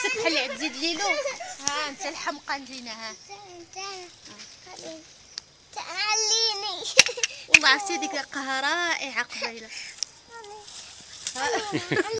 بحال اللي تزيد ليلو. ها انت الحمقى نجينا. ها تعليني والله عرفتي ديك قهرة رائعة قبيله.